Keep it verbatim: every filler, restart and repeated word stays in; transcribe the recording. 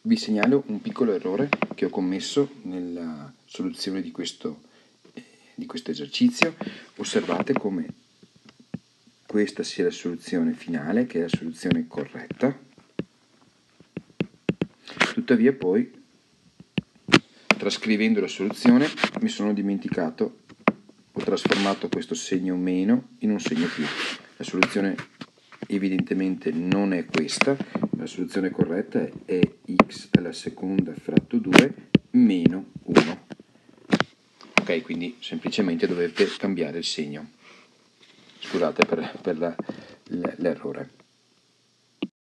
vi segnalo un piccolo errore che ho commesso nella soluzione di questo, eh, di questo esercizio. Osservate come questa sia la soluzione finale, che è la soluzione corretta. Tuttavia poi, trascrivendo la soluzione, mi sono dimenticato, ho trasformato questo segno meno in un segno più. La soluzione evidentemente non è questa, la soluzione corretta è x alla seconda fratto due meno uno. Ok, quindi semplicemente dovete cambiare il segno. Scusate per, per la, l'errore.